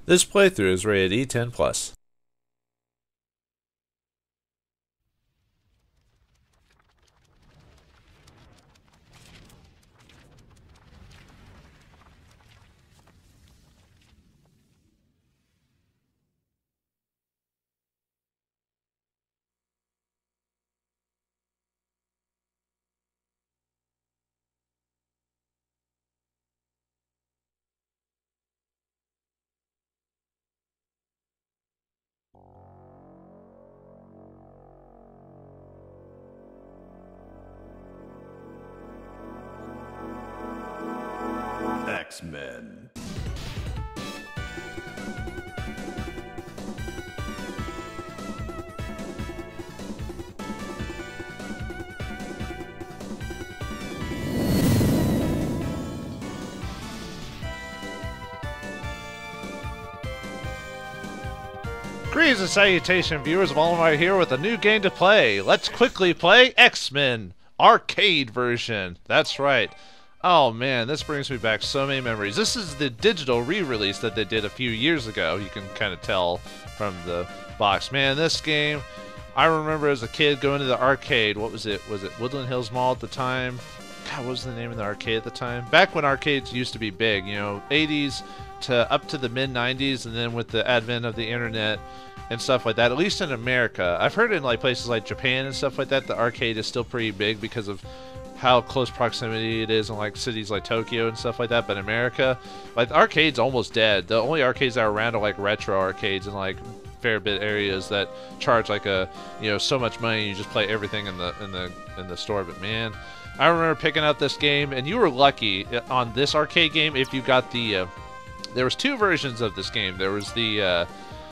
This playthrough is rated E10+. X-Men. Greetings and salutation, viewers of Vauldemare here with a new game to play. Let's quickly play X-Men Arcade version. That's right. Oh man, this brings me back so many memories. This is the digital re-release that they did a few years ago. You can kind of tell from the box. Man, this game, I remember as a kid going to the arcade. What was it? Was it Woodland Hills Mall at the time? God, what was the name of the arcade at the time? Back when arcades used to be big, you know, 80s to up to the mid-90s, and then with the advent of the internet and stuff like that, at least in America. I've heard in like places like Japan and stuff like that, the arcade is still pretty big because of how close proximity it is in like cities like Tokyo and stuff like that. But in America, like the arcade's almost dead. The only arcades that are around are like retro arcades and like fair bit areas that charge like a, you know, so much money you just play everything in the store. But man, I remember picking up this game, and you were lucky on this arcade game if you got the there was two versions of this game. There was the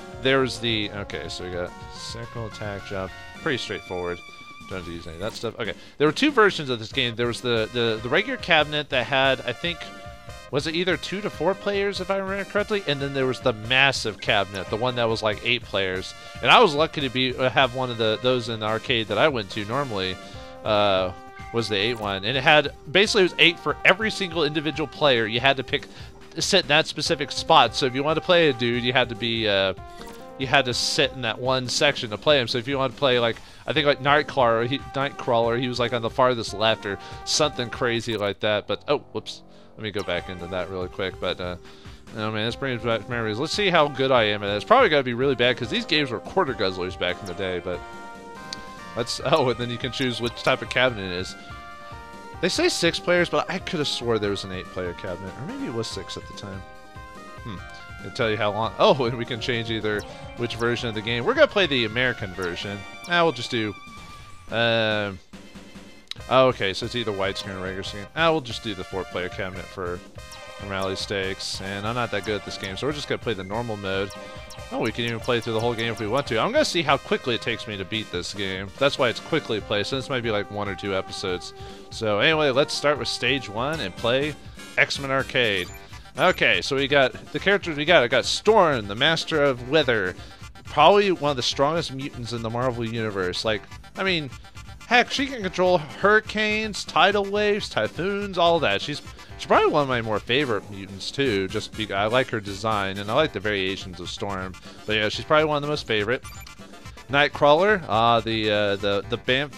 okay, so we got circle, attack, jump, pretty straightforward. Don't have to use any of that stuff. Okay, there were two versions of this game. There was the regular cabinet that had, I think, was it either 2 to 4 players if I remember correctly, and then there was the massive cabinet, the one that was like 8 players. And I was lucky to have one of those in the arcade that I went to normally. Was the 8 one, and it had basically, it was 8 for every single individual player. You had to sit in that specific spot. So if you wanted to play a dude, you had to be you had to sit in that one section to play him. So if you wanted to play, like, I think like Nightcrawler, he was like on the farthest left or something crazy like that. But oh, whoops, let me go back into that really quick. But oh man, this brings back memories. Let's see how good I am at it. It's probably got to be really bad because these games were quarter guzzlers back in the day. But let's, oh, and then you can choose which type of cabinet it is. They say 6 players, but I could have swore there was an 8-player cabinet, or maybe it was 6 at the time. I'll tell you how long. Oh, and we can change either which version of the game. We're gonna play the American version. We'll just do. Oh, okay, so it's either widescreen or regular screen. We'll just do the 4-player cabinet for rally stakes. And I'm not that good at this game, so we're just gonna play the normal mode. Oh, we can even play through the whole game if we want to. I'm gonna see how quickly it takes me to beat this game. That's why it's quickly play. So this might be like 1 or 2 episodes. So anyway, let's start with stage 1 and play X-Men Arcade. Okay, so we got the characters we got. I got Storm, the Master of Weather, probably one of the strongest mutants in the Marvel Universe. Like, I mean, heck, she can control hurricanes, tidal waves, typhoons, all that. She's probably one of my more favorite mutants too. Just because I like her design and I like the variations of Storm. But yeah, she's probably one of the most favorite. Nightcrawler, the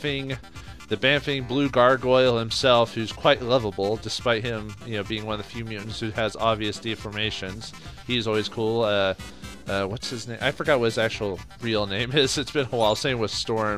bamfing blue gargoyle himself, who's quite lovable despite him, you know, being one of the few mutants who has obvious deformations. He's always cool. What's his name? I forgot what his actual real name is. It's been a while. Same with Storm.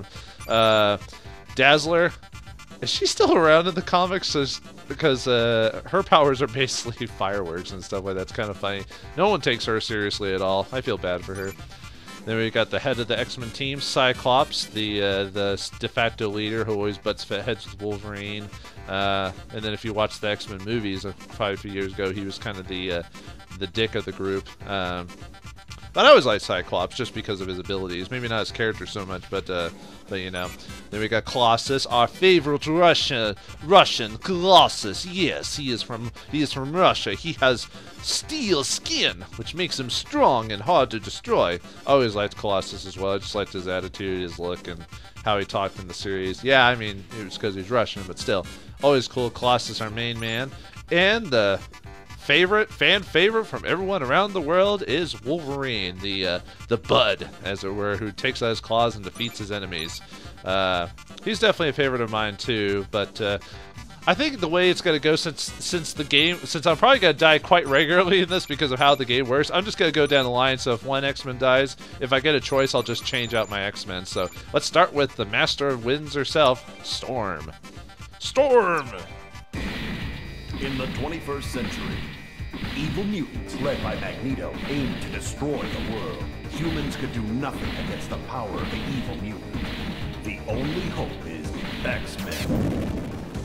Dazzler, is she still around in the comics? Because her powers are basically fireworks and stuff like that. It's kind of funny. No one takes her seriously at all. I feel bad for her. Then we got the head of the X-Men team, Cyclops, the de facto leader who always butts heads with Wolverine. And then if you watch the X-Men movies, probably a few years ago, he was kind of the dick of the group. But I always liked Cyclops just because of his abilities. Maybe not his character so much, but you know. Then we got Colossus, our favorite Russian Colossus. Yes, he is from Russia. He has steel skin, which makes him strong and hard to destroy. I always liked Colossus as well. I just liked his attitude, his look, and how he talked in the series. Yeah, I mean, it was because he's Russian, but still, always cool. Colossus, our main man, and the fan favorite from everyone around the world is Wolverine, the bud, as it were, who takes out his claws and defeats his enemies. He's definitely a favorite of mine too, but I think the way it's gonna go, since I'm probably gonna die quite regularly in this because of how the game works, I'm just gonna go down the line. So if one X-Men dies, if I get a choice, I'll just change out my X-Men. So let's start with the Master of Winds herself, Storm. Storm! In the 21st century, evil mutants led by Magneto aim to destroy the world. Humans could do nothing against the power of the evil mutant. The only hope is X-Men.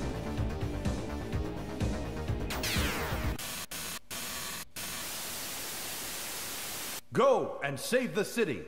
Go and save the city.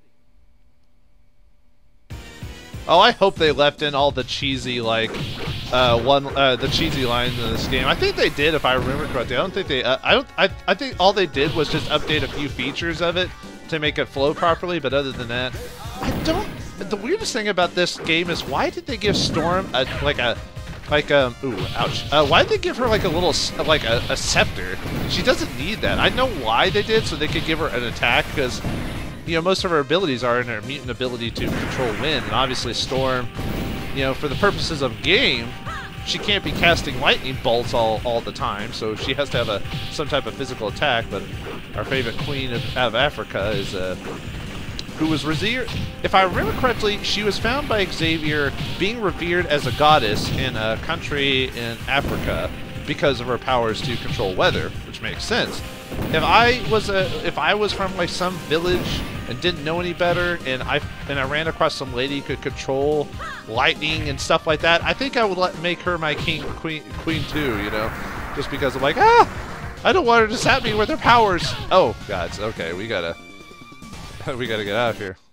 Oh, I hope they left in all the cheesy, like, the cheesy lines in this game. I think they did, if I remember correctly. I don't think they, I think all they did was just update a few features of it to make it flow properly, but other than that, the weirdest thing about this game is, why did they give Storm ooh, ouch. Why did they give her like a little, like a scepter? She doesn't need that. I know why they did, so they could give her an attack, because, you know, most of her abilities are in her mutant ability to control wind, and obviously Storm, you know, for the purposes of game, she can't be casting lightning bolts all the time, so she has to have some type of physical attack. But our favorite queen of Africa is who was revered, if I remember correctly, she was found by Xavier being revered as a goddess in a country in Africa because of her powers to control weather, which makes sense. If I was from like some village and didn't know any better, and I ran across some lady who could control lightning and stuff like that, I think I would make her my queen too, you know, just because I'm like, I don't want her to zap me with her powers. Oh gods, okay, we gotta get out of here.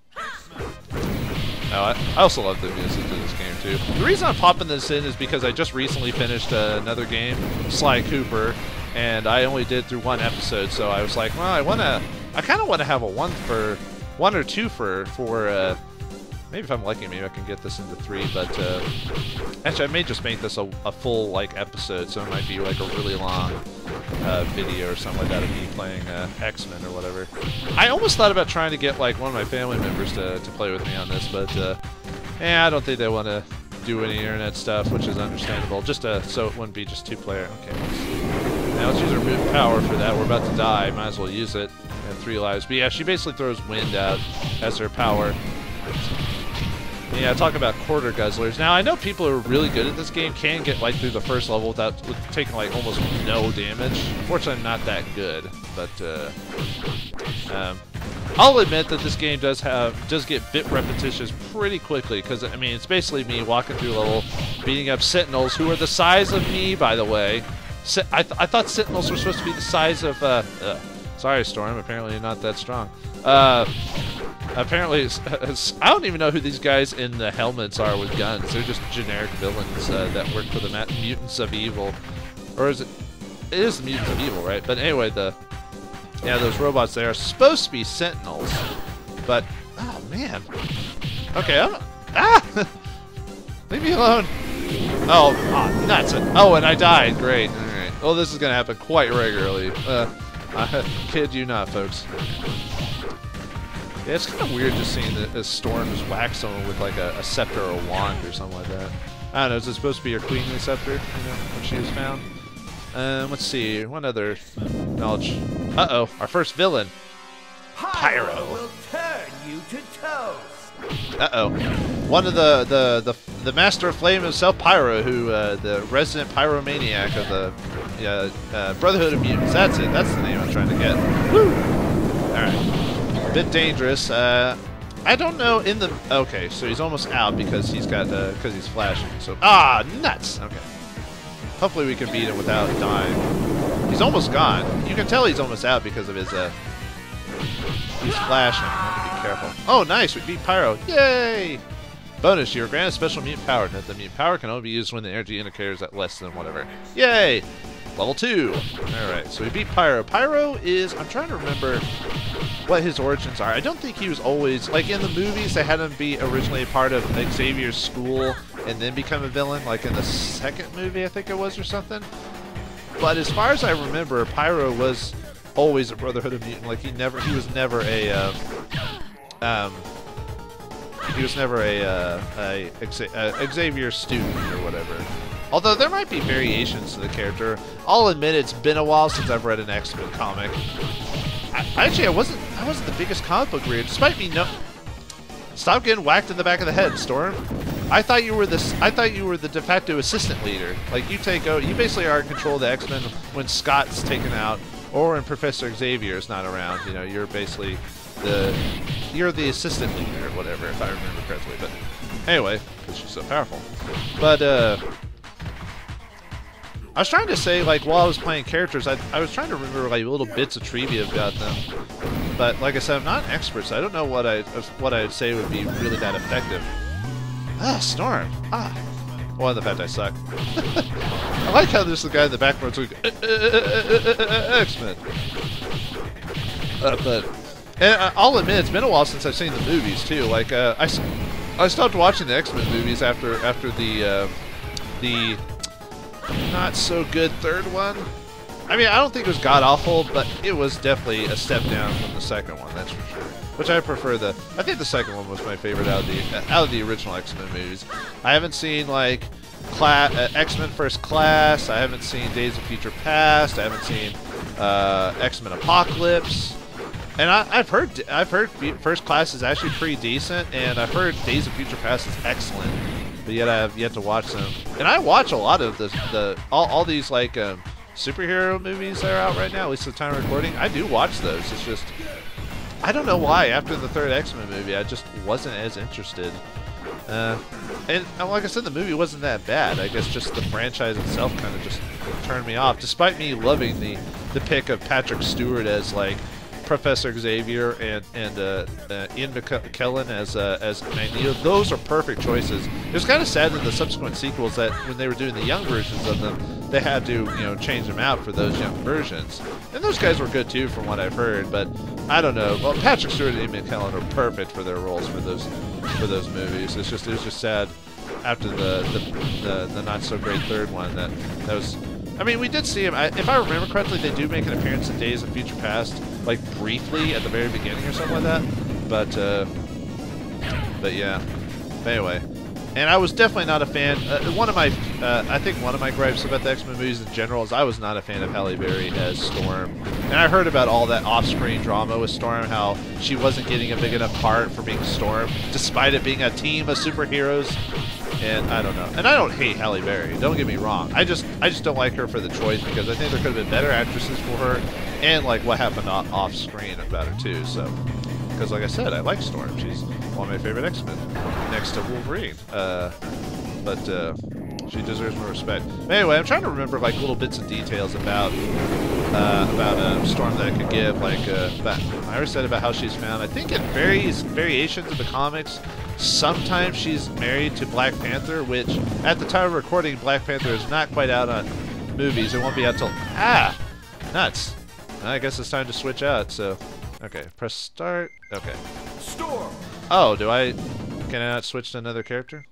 I also love the music to this game too. The reason I'm popping this in is because I just recently finished another game, Sly Cooper, and I only did through one episode, so I was like, well, I kind of want to have a one or two for maybe if I'm lucky, maybe I can get this into 3, but actually I may just make this a full like episode, so it might be like a really long video or something like that of me playing X-Men or whatever. I almost thought about trying to get like one of my family members to play with me on this, but I don't think they want to do any internet stuff, which is understandable, just so it wouldn't be just 2-player. Okay, now let's use our mutant power for that. We're about to die, might as well use it. We have 3 lives, but yeah, she basically throws wind out as her power. Yeah, talk about quarter guzzlers. Now, I know people who are really good at this game can get like through the first level without taking like almost no damage. Unfortunately, I'm not that good, but I'll admit that this game does get bit repetitious pretty quickly, because I mean it's basically me walking through a level, beating up Sentinels who are the size of me, by the way. I thought Sentinels were supposed to be the size of sorry, Storm. Apparently, you're not that strong. Apparently, I don't even know who these guys in the helmets are with guns. They're just generic villains that work for the Mutants of Evil. Or is it? It is the Mutants of Evil, right? But anyway, those robots there are supposed to be Sentinels. But, oh man. Okay, leave me alone. Oh, nuts. Oh, and I died. Great. Alright. Well, this is going to happen quite regularly. I kid you not, folks. Yeah, it's kind of weird just seeing this Storm just whack someone with like a scepter or a wand or something like that. I don't know, is it supposed to be her queenly scepter, you know, when she was found? Let's see, one other knowledge. Uh-oh, our first villain. Pyro will turn you to toast. Uh-oh. One of the Master of Flame himself, Pyro, who, the resident pyromaniac of the Brotherhood of Mutants. That's it, that's the name I'm trying to get. Woo! Alright. Bit dangerous. I don't know in the... Okay, so he's almost out because he's got... because he's flashing. So... nuts! Okay. Hopefully we can beat him without dying. He's almost gone. You can tell he's almost out because of his, he's flashing. I have to be careful. Oh, nice! We beat Pyro. Yay! Bonus, you are granted special mutant power. Note the mutant power can only be used when the energy indicator is at less than whatever. Yay! Level 2. Alright, so we beat Pyro. Pyro is... I'm trying to remember what his origins are. I don't think he was always... Like, in the movies, they had him be originally a part of Xavier's school and then become a villain, like in the second movie, I think it was, or something. But as far as I remember, Pyro was always a Brotherhood of Mutant. Like he was never a Xavier student or whatever. Although there might be variations to the character. I'll admit it's been a while since I've read an X-Men comic. I wasn't the biggest comic book reader, despite me Stop getting whacked in the back of the head, Storm. I thought you were the de facto assistant leader. Like you basically are in control of the X-Men when Scott's taken out, or when Professor Xavier is not around. You know, you're basically the assistant leader or whatever, if I remember correctly. But anyway, because she's so powerful. But I was trying to say, like, while I was playing characters, I was trying to remember like little bits of trivia about them. But like I said, I'm not an expert, so I don't know what I'd say would be really that effective. Ah, Storm. Ah. Well, the fact I suck. I like how there's the guy in the background going, X-Men. And I'll admit, it's been a while since I've seen the movies too. Like, I stopped watching the X-Men movies after the not so good third one. I mean, I don't think it was god-awful, but it was definitely a step down from the second one, that's for sure. Which I prefer I think the second one was my favorite out of the original X-Men movies. I haven't seen, like, X-Men First Class, I haven't seen Days of Future Past, I haven't seen X-Men Apocalypse. And I've heard First Class is actually pretty decent, and I've heard Days of Future Past is excellent. But yet I have yet to watch them. And I watch a lot of all these, like, superhero movies that are out right now, at least at the time of recording. I do watch those. It's just, I don't know why, after the third X-Men movie, I just wasn't as interested. And like I said, the movie wasn't that bad. I guess just the franchise itself kind of just turned me off, despite me loving the pick of Patrick Stewart as, like, Professor Xavier and Ian McKellen as Magneto. Those are perfect choices. It was kind of sad in the subsequent sequels that when they were doing the young versions of them, they had to, change them out for those young versions. And those guys were good too, from what I've heard. But I don't know. Well, Patrick Stewart and Ian McKellen are perfect for their roles for those movies. It was just sad after the not so great third one that was. I mean, we did see him. If I remember correctly, they do make an appearance in Days of Future Past, like briefly at the very beginning or something like that. But yeah. Anyway, and I was definitely not a fan. I think one of my gripes about the X-Men movies in general is I was not a fan of Halle Berry as Storm. And I heard about all that off-screen drama with Storm, how she wasn't getting a big enough part for being Storm, despite it being a team of superheroes. And I don't know. And I don't hate Halle Berry. Don't get me wrong. I just don't like her for the choice, because I think there could have been better actresses for her, and like what happened off screen about her too. So, because like I said, I like Storm. She's one of my favorite X-Men, next to Wolverine. But she deserves more respect. But anyway, I'm trying to remember like little bits and details about Storm that I could give. Like I already said about how she's found. I think in variations of the comics, sometimes she's married to Black Panther, which at the time of recording, Black Panther is not quite out on movies. It won't be out till nuts. I guess it's time to switch out. So, okay, press start. Okay. Storm. Oh, can I not switch to another character?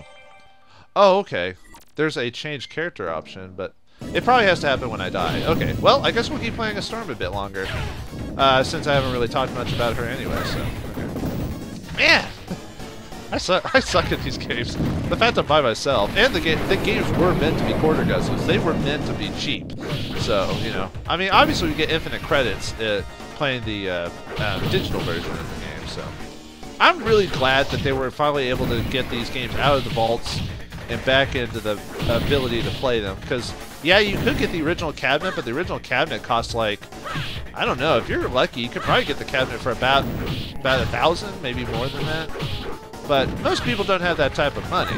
Oh, okay. There's a change character option, but it probably has to happen when I die. Okay, well, I guess we'll keep playing a Storm a bit longer, since I haven't really talked much about her anyway, so, okay. Man! I suck at these games. The fact I'm by myself, and the games were meant to be quarter guzzlers. They were meant to be cheap. So, I mean, obviously we get infinite credits playing the digital version of the game, so. I'm really glad that they were finally able to get these games out of the vaults and back into the ability to play them. Because, yeah, you could get the original cabinet, but the original cabinet costs, like, I don't know, if you're lucky, you could probably get the cabinet for about $1,000, maybe more than that. But most people don't have that type of money,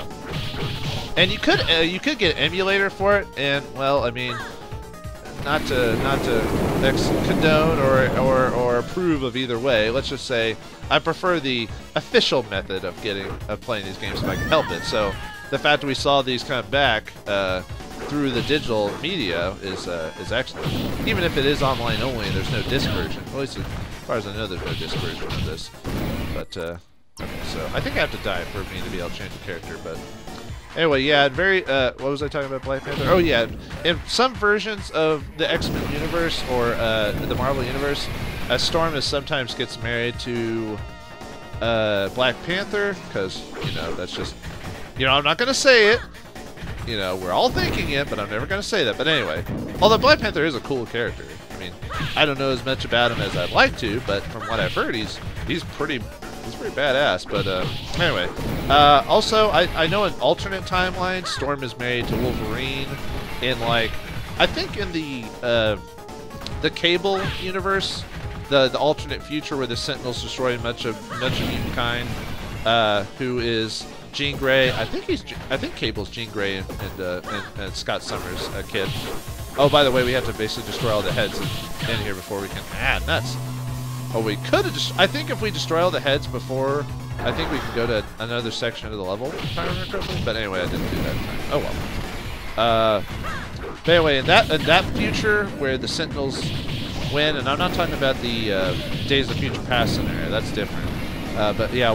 And you could get an emulator for it, and, well, I mean, not to condone or approve of either way. Let's just say I prefer the official method of playing these games if I can help it. So the fact that we saw these come back through the digital media is excellent. Even if it is online only and there's no disc version. At least as far as I know, there's no disc version of this. But okay, so I think I have to die for me to be able to change the character. But Anyway, yeah, very. What was I talking about, Black Panther? Oh yeah, in some versions of the X-Men universe or the Marvel universe, Storm sometimes gets married to Black Panther because that's just I'm not gonna say it. We're all thinking it, but I'm never gonna say that. But anyway, although Black Panther is a cool character. I mean, I don't know as much about him as I'd like to, but from what I've heard, he's pretty badass. But anyway, also I know in alternate timelines, Storm is married to Wolverine. In I think in the Cable universe, the alternate future where the Sentinels destroy much of humankind, who is Jean Grey. I think Cable's Jean Grey and Scott Summers, a kid. Oh, by the way, we have to basically destroy all the heads in here before we can. Nuts. Oh, we could have just. I think if we destroy all the heads before, I think we can go to another section of the level, if I remember correctly. But anyway, I didn't do that time. Oh well. But anyway, in that future where the Sentinels win, and I'm not talking about the Days of Future Past scenario. That's different. But yeah,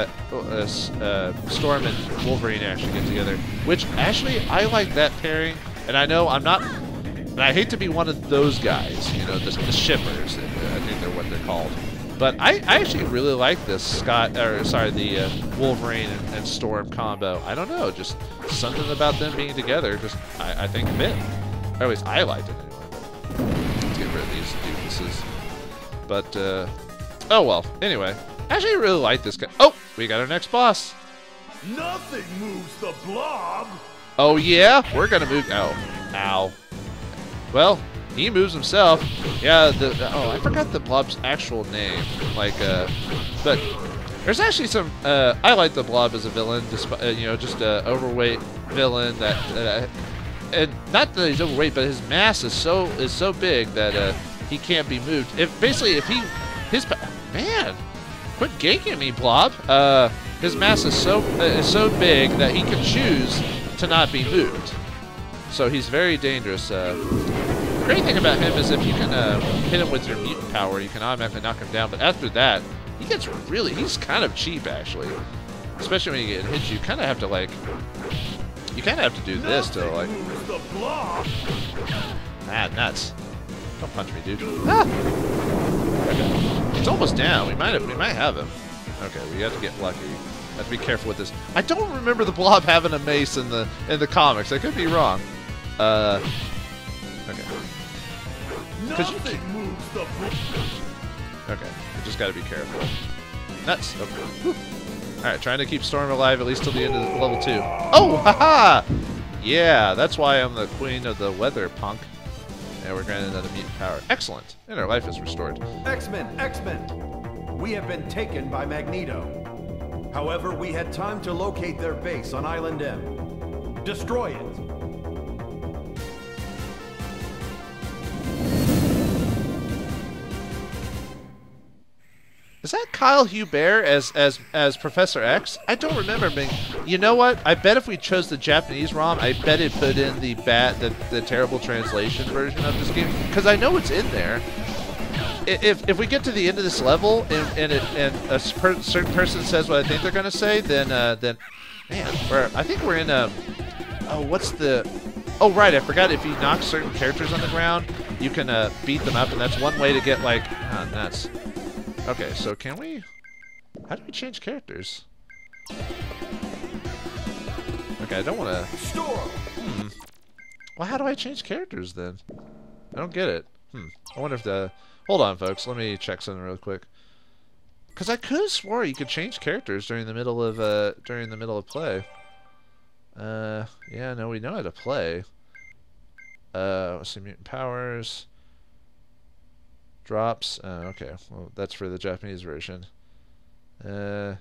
Storm and Wolverine actually get together, which actually I like that pairing. And I know I'm not. And I hate to be one of those guys, the shippers. I think they're what they're called. But I actually really like this the Wolverine and Storm combo. I don't know, just something about them being together. Just I think fit. Or at least I liked it anyway. But let's get rid of these doofuses. But oh well. Anyway, I actually really like this guy. Oh, we got our next boss. Nothing moves the blob. Oh yeah, we're gonna move. Oh, ow. Well, he moves himself. Yeah, oh, I forgot the blob's actual name. But there's actually some. I like the blob as a villain, despite just an overweight villain that, and not that he's overweight, but his mass is so big that he can't be moved. Man, quit ganking me, blob. His mass is so big that he can choose to not be moved. So he's very dangerous. The great thing about him is if you can hit him with your mutant power, you can automatically knock him down. But after that, he's kind of cheap actually. Especially when you get hit, you kind of have to do this to nuts. Don't punch me, dude. Ah! Okay. It's almost down. We might have him. Okay, we have to get lucky. Have to be careful with this. I don't remember the blob having a mace in the comics. I could be wrong. Okay. Nothing moves the okay, we just got to be careful. Nuts. Okay. Alright, trying to keep Storm alive at least till the end of level 2. Oh, haha! Yeah, that's why I'm the queen of the weather, punk. And we're granted another mutant power. Excellent. And our life is restored. X-Men! We have been taken by Magneto. However, we had time to locate their base on Island M. Destroy it. Is that Kyle Hubert as Professor X? I don't remember being. You know what? I bet if we chose the Japanese ROM, I bet it put in the terrible translation version of this game, because I know it's in there. If we get to the end of this level and a certain person says what I think they're gonna say, then man, I think we're in oh right, I forgot, if you knock certain characters on the ground, you can beat them up, and that's one way to get nuts. Okay, so can we? How do we change characters? Okay, I don't want to. Well, how do I change characters then? I don't get it. I wonder if the. Hold on, folks. Let me check something real quick. Cause I could have swore you could change characters during the middle of play. Yeah, no, we know how to play. Let's see, mutant powers. Drops. Okay, well, that's for the Japanese version. Oh,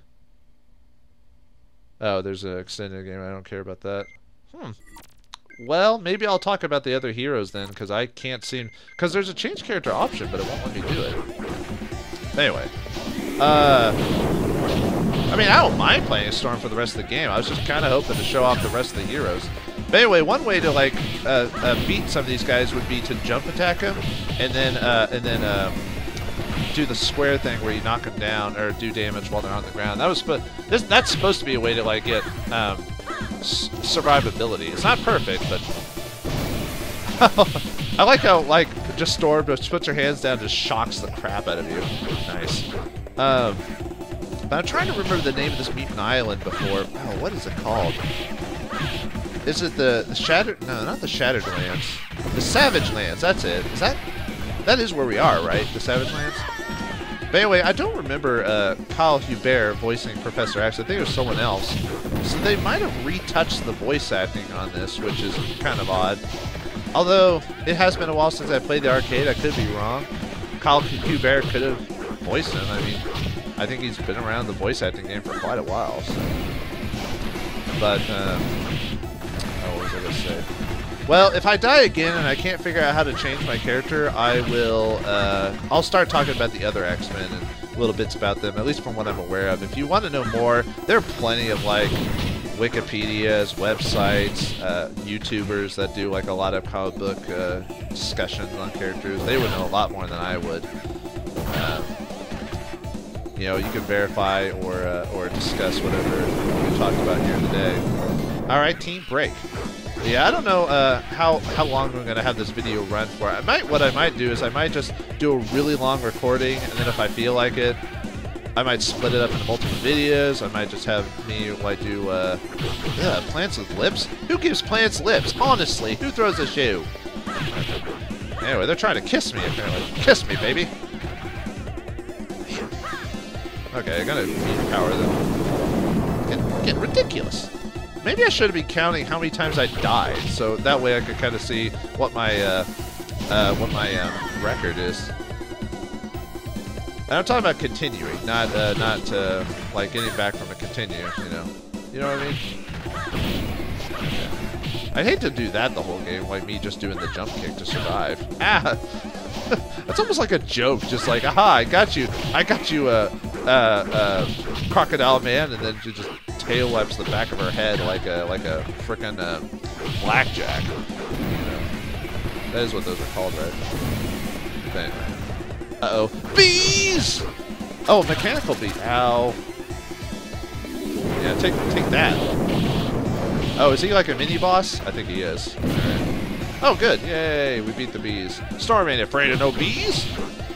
there's an extended game. I don't care about that. Well, maybe I'll talk about the other heroes then, because I can't seem... Because there's a change character option, but it won't let me do it. Anyway. I mean, I don't mind playing Storm for the rest of the game. I was just kind of hoping to show off the rest of the heroes. But anyway, one way to beat some of these guys would be to jump attack them, and then do the square thing where you knock them down or do damage while they're on the ground. That's supposed to be a way to get survivability. It's not perfect, but I like how just Storm just puts her hands down, just shocks the crap out of you. Nice. But I'm trying to remember the name of this mutant island before. Oh, what is it called? Is it the Shattered? No, not the Shattered Lands. The Savage Lands. That's it. Is that is where we are, right? The Savage Lands. But anyway, I don't remember Kyle Hubert voicing Professor X. I think it was someone else. So they might have retouched the voice acting on this, which is kind of odd. Although it has been a while since I played the arcade, I could be wrong. Kyle Hubert could have voiced him. I mean, I think he's been around the voice acting game for quite a while. So. But what was I gonna say? Well, if I die again and I can't figure out how to change my character, I will. I'll start talking about the other X-Men and little bits about them, at least from what I'm aware of. If you want to know more, there are plenty of Wikipedias, websites, YouTubers that do a lot of comic book discussions on characters. They would know a lot more than I would. You know, you can verify or discuss whatever we talked about here today. All right, team break. Yeah, I don't know how long I'm gonna have this video run for. What I might do is I might just do a really long recording, and then if I feel like it, I might split it up into multiple videos. I might just have me do plants with lips. Who gives plants lips? Honestly, who throws a shoe? Anyway, they're trying to kiss me apparently. Kiss me, baby. Okay, I gotta power them. Getting ridiculous. Maybe I should have been counting how many times I died, so that way I could kind of see what my record is. And I'm talking about continuing, not getting back from a continue. You know what I mean? Okay. I'd hate to do that the whole game, like me just doing the jump kick to survive. Ah, that's almost like a joke, just like, aha, I got you, Crocodile Man, and then you just tail wipes the back of her head like a frickin' blackjack. That is what those are called, right? But anyway. Uh-oh. Bees! Oh, mechanical bee. Ow. Yeah, take that. Oh, is he like a mini-boss? I think he is. Alright. Oh, good. Yay, we beat the bees. Storm ain't afraid of no bees!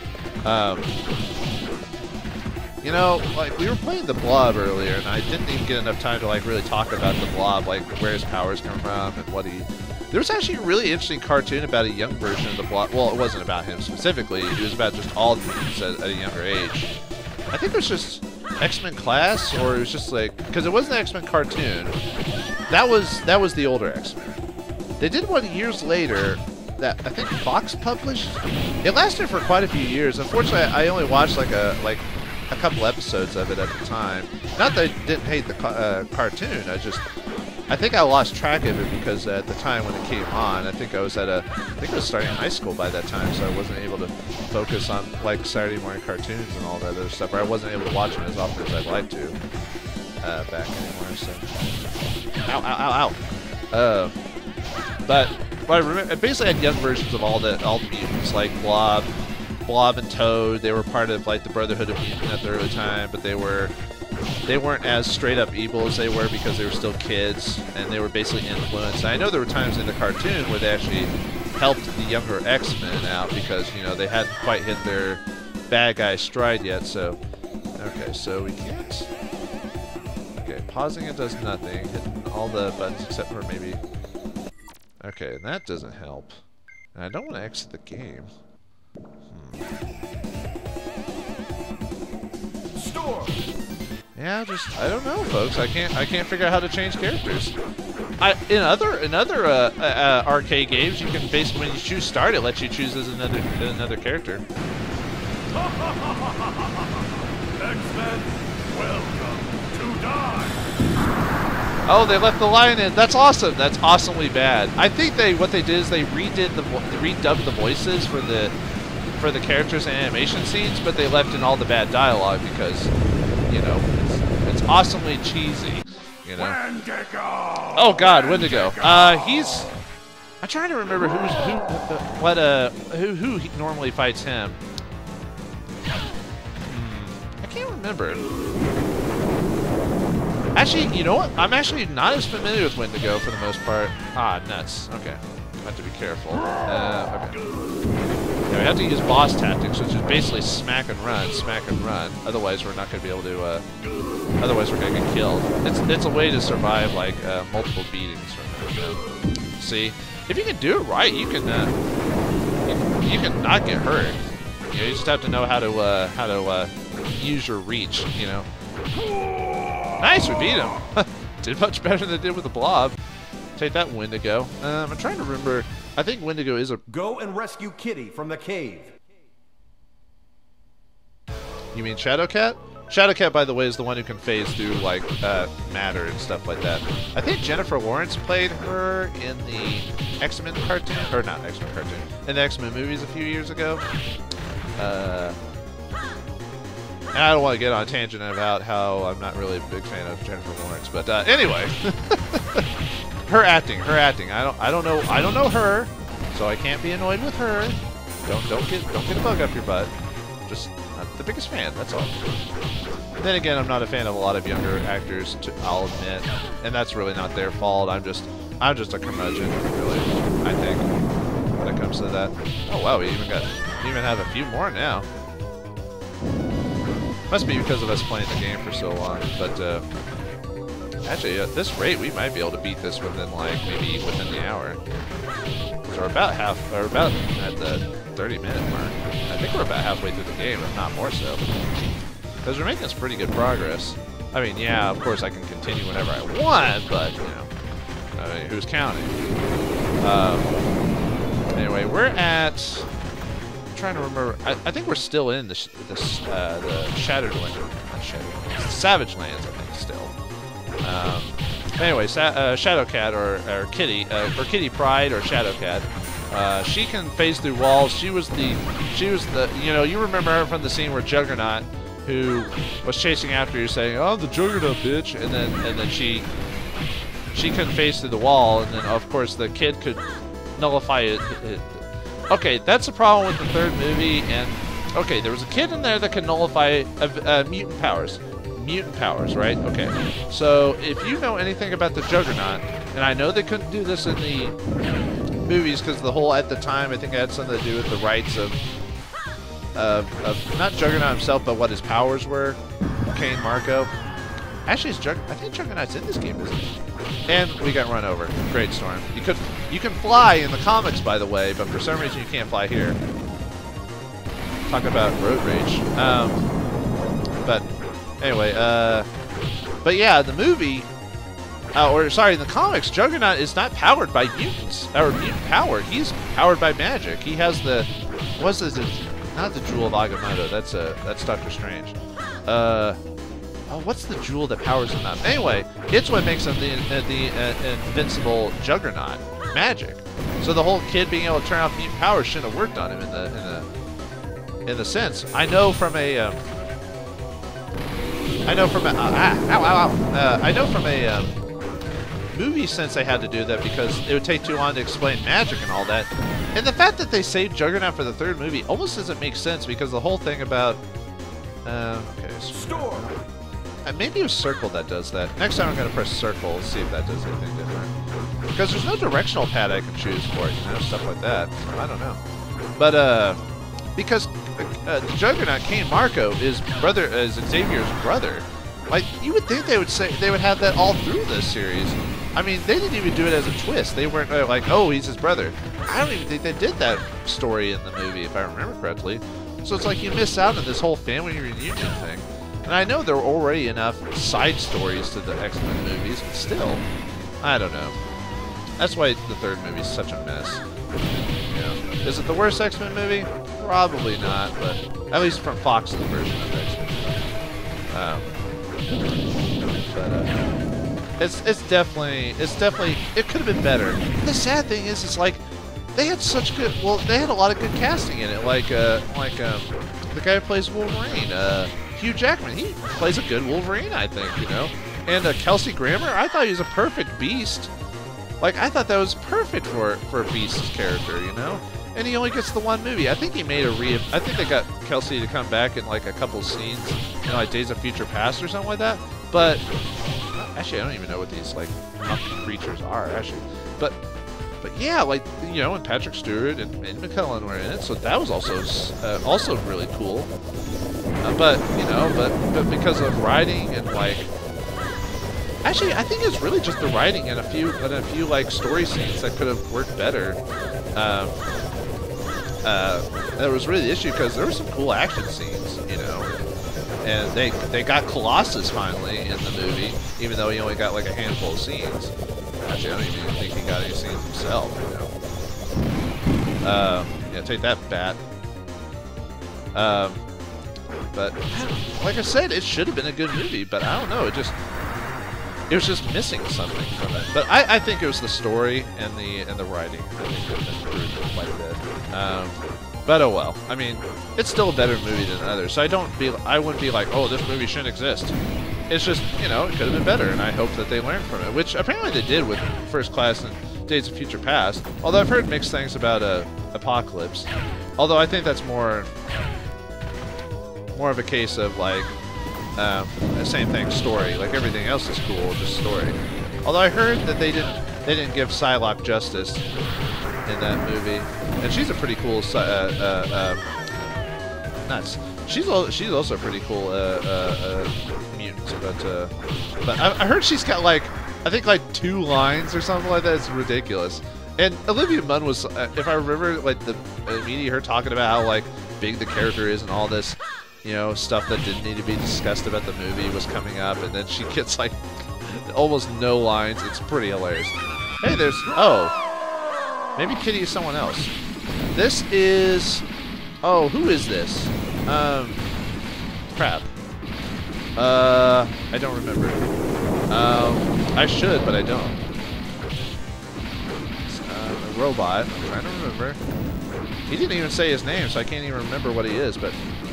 You know, we were playing the Blob earlier, and I didn't even get enough time to really talk about the Blob, where his powers come from and what he. There was actually a really interesting cartoon about a young version of the Blob. Well, it wasn't about him specifically. It was about just all the mutants at a younger age. I think it was just X-Men Class, or it was just because it wasn't an X-Men cartoon. That was the older X-Men. They did one years later that I think Fox published. It lasted for quite a few years. Unfortunately, I only watched a couple episodes of it at the time. Not that I didn't hate the cartoon. I think I lost track of it because at the time when it came on, I think I was starting high school by that time, so I wasn't able to focus on Saturday morning cartoons and all that other stuff. Or I wasn't able to watch them as often as I'd like to back anymore. So, ow, ow, ow, ow. But I remember, I basically had young versions of all the mutants, like Blob and Toad. They were part of the Brotherhood of Mutant at the early time, but they weren't as straight up evil as they were because they were still kids, and they were basically influenced. And I know there were times in the cartoon where they actually helped the younger X-Men out because they hadn't quite hit their bad guy stride yet. So, okay, so we can't. Okay, pausing it does nothing. Hitting all the buttons except for maybe. Okay, that doesn't help. And I don't want to exit the game. Storm. Yeah, I don't know, folks. I can't figure out how to change characters. In other arcade games, you can basically, when you choose start, it lets you choose as another character. X-Men, welcome to die. Oh, they left the line in. That's awesome. That's awesomely bad. I think what they did is they redubbed the voices for the characters and animation scenes, but they left in all the bad dialogue because, it's awesomely cheesy, Wendigo. Oh God, Wendigo. I'm trying to remember who normally fights him. I can't remember. Actually, you know what? I'm actually not as familiar with Wendigo for the most part. Ah, nuts. Okay. I have to be careful. Okay. Yeah, we have to use boss tactics, which is basically smack and run, smack and run. Otherwise, we're not going to be able to, otherwise we're going to get killed. It's a way to survive, like, multiple beatings from it. See? If you can do it right, you can not get hurt. You know, you just have to know how to use your reach, you know. Nice, we beat him. Did much better than it did with the blob. Take that, Wendigo. I'm trying to remember. I think Wendigo is a... Go and rescue Kitty from the cave. You mean Shadowcat? Shadowcat, by the way, is the one who can phase through, like, matter and stuff like that. I think Jennifer Lawrence played her in the X-Men cartoon, or not X-Men cartoon, in the X-Men movies a few years ago. And I don't want to get on a tangent about how I'm not really a big fan of Jennifer Lawrence, but anyway, her acting. I don't know her, so I can't be annoyed with her. Don't get a bug up your butt. Just not the biggest fan. That's all. Then again, I'm not a fan of a lot of younger actors. I'll admit, and that's really not their fault. I'm just a curmudgeon, really. I think when it comes to that. Oh wow, we even have a few more now. Must be because of us playing the game for so long, but actually, at this rate, we might be able to beat this within within the hour. So we're about at the 30-minute mark. I think we're about halfway through the game, if not more so. Because we're making some pretty good progress. I mean, yeah, of course I can continue whenever I want, but you know, I mean, who's counting? Anyway, we're at. Trying to remember. I think we're still in the Shattered Land, not Shattered, Savage Lands. I think still. Anyway, Shadowcat or Kitty Pryde or Shadowcat. She can phase through walls. She was the you know, you remember her from the scene where Juggernaut, who was chasing after you, saying, "Oh, the Juggernaut, bitch," and then she couldn't phase through the wall, and then of course the kid could nullify it. Okay, that's the problem with the third movie, and okay, there was a kid in there that could nullify mutant powers. Mutant powers, right? Okay. So, if you know anything about the Juggernaut, and I know they couldn't do this in the movies because the whole, at the time, I think it had something to do with the rights of not Juggernaut himself, but what his powers were. Kane Marco. Actually, I think Juggernaut's in this game, isn't he? And we got run over. Great Storm. You can fly in the comics, by the way, but for some reason you can't fly here. Talk about road rage. But anyway, but yeah, the movie, or sorry, in the comics, Juggernaut is not powered by mutants or mutant power. He's powered by magic. He has the not the Jewel of Agamotto. That's Doctor Strange. Oh, what's the jewel that powers him up? Anyway, it's what makes him the invincible Juggernaut. Magic. So the whole kid being able to turn off mutant powers shouldn't have worked on him in the sense. I know from a movie sense they had to do that because it would take too long to explain magic and all that. And the fact that they saved Juggernaut for the third movie almost doesn't make sense because the whole thing about okay, Storm. Maybe it was circle that does that. Next time I'm going to press circle, see if that does anything different. Because there's no directional pad I can choose for it, you know, stuff like that. So I don't know. But, because the Juggernaut, Kane Marco, is Xavier's brother. Like, you would think they would have that all through this series. I mean, they didn't even do it as a twist. They weren't like, oh, he's his brother. I don't even think they did that story in the movie, if I remember correctly. So it's like you miss out on this whole family reunion thing. And I know there were already enough side stories to the X-Men movies, but still, I don't know. That's why the third movie is such a mess. You know, is it the worst X-Men movie? Probably not, but at least from Fox's version of X-Men. It's definitely it could have been better. The sad thing is, it's like they had such good. Well, they had a lot of good casting in it, like the guy who plays Wolverine. Hugh Jackman, he plays a good Wolverine, I think, you know. And Kelsey Grammer, I thought he was a perfect Beast. Like, I thought that was perfect for Beast's character, you know. And he only gets the one movie. I think he made I think they got Kelsey to come back in like a couple scenes, you know, like Days of Future Past or something like that. But Actually, I don't even know what these like monkey creatures are actually, but yeah, like you know, and Patrick Stewart and McKellen were in it, so that was also really cool. But you know, but because of writing and like, actually, I think it's really just the writing and a few like story scenes that could have worked better. That was really the issue because there were some cool action scenes, you know, and they got Colossus finally in the movie, even though he only got like a handful of scenes. Actually, I don't even think he got any scenes himself, you know. Yeah, take that, Bat. But like I said, it should have been a good movie, but I don't know. It was just missing something from it. But I think it was the story and the writing. I think it would have improved quite a bit. But oh well. I mean, it's still a better movie than others. So I wouldn't be like, oh, this movie shouldn't exist. It's just, you know, it could have been better, and I hope that they learned from it, which apparently they did with First Class and Days of Future Past. Although I've heard mixed things about Apocalypse. Although I think that's more of a case of like the same thing, story. Like everything else is cool, just story. Although I heard that they didn't give Psylocke justice in that movie, and she's a pretty cool nuts. She's also a pretty cool mutant, but I heard she's got like I think like 2 lines or something like that. It's ridiculous. And Olivia Munn was, if I remember, like the media, her talking about how like big the character is and all this, you know, stuff that didn't need to be discussed about the movie was coming up, and then she gets like almost no lines. It's pretty hilarious. Hey, maybe Kitty is someone else. This is, who is this? Crap. I don't remember. I should, but I don't. A robot. I'm trying to remember. He didn't even say his name, so I can't even remember what he is, but...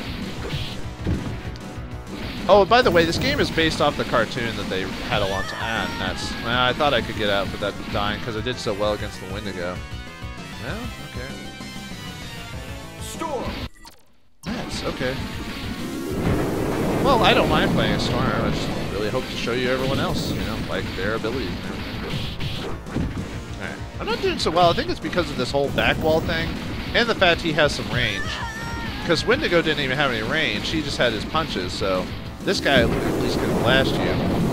Oh, by the way, this game is based off the cartoon that they had a long time. And that's... Well, I thought I could get out without dying, because I did so well against the Wendigo. Well, okay. Storm! Nice, okay. Well, I don't mind playing a Storm. I just really hope to show you everyone else, you know, like their abilities. Alright. I'm not doing so well. I think it's because of this whole back wall thing, and the fact he has some range. Because Wendigo didn't even have any range, he just had his punches, so this guy at least can blast you.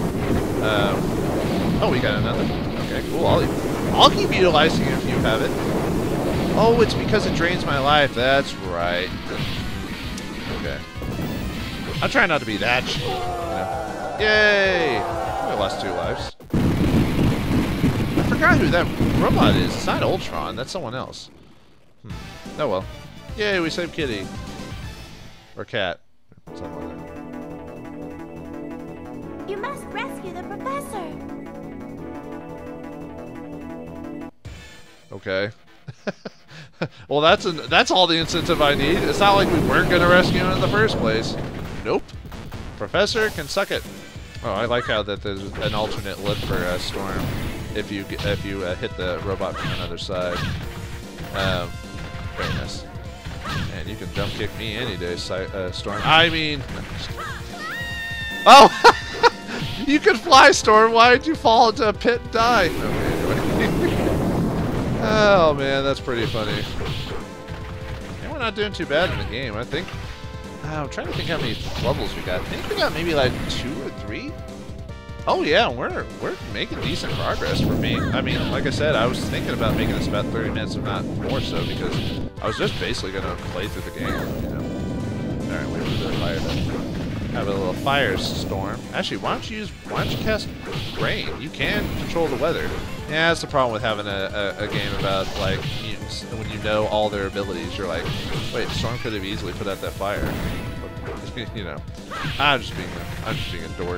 Oh, we got another. Okay, cool. I'll keep utilizing it if you have it. Oh, it's because it drains my life. That's right. Okay. I'm trying not to be that cheap. You know. Yay! I lost 2 lives. I forgot who that robot is. It's not Ultron. That's someone else. Oh well. Yay, we saved Kitty. Or Cat. Something like that. You must rescue the professor. Okay. Well, that's all the incentive I need. It's not like we weren't going to rescue him in the first place. Nope. Professor can suck it. Oh, I like how that there's an alternate look for Storm if you hit the robot from another side. Very nice. And you can jump kick me any day, Storm. I mean... Oh! You could fly, Storm! Why did you fall into a pit and die? Okay, anyway. Oh, man, that's pretty funny. And we're not doing too bad in the game, I think. I'm trying to think how many levels we got. I think we got maybe like 2 or 3? Oh, yeah, we're making decent progress for me. I mean, like I said, I was thinking about making this about 30 minutes, if not more so, because I was just basically going to play through the game, you know. Alright, wait for the fire to have a little firestorm. Actually, why don't you cast rain? You can control the weather. Yeah, that's the problem with having a game about, like, mutants. When you know all their abilities, you're like, wait, Storm could have easily put out that fire. You know, I'm just being a dork.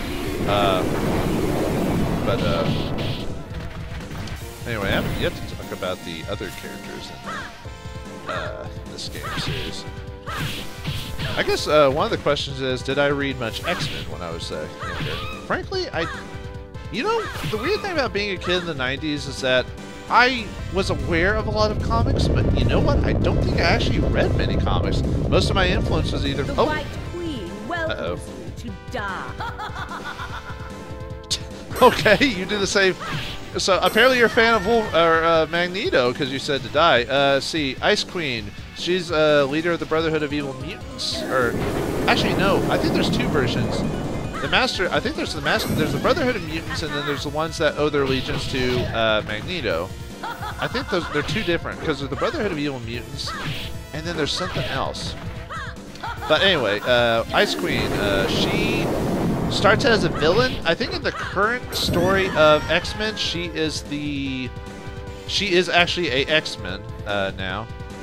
Anyway, I haven't yet to talk about the other characters in this game series. I guess one of the questions is, did I read much X-Men when I was younger? Frankly, you know, the weird thing about being a kid in the 90s is that I was aware of a lot of comics, but you know what? I don't think I actually read many comics. Most of my influence was either... The White Queen welcomes you to die. Okay, you do the same. So apparently you're a fan of Magneto because you said to die. See, Ice Queen. She's leader of the Brotherhood of Evil Mutants. Or actually, no. I think there's two versions. The Master. I think there's the Master. There's the Brotherhood of Mutants, and then there's the ones that owe their allegiance to Magneto. I think they're two different because there's the Brotherhood of Evil Mutants, and then there's something else. But anyway, Ice Queen. She starts as a villain. I think in the current story of X-Men, she is actually a X-Men now.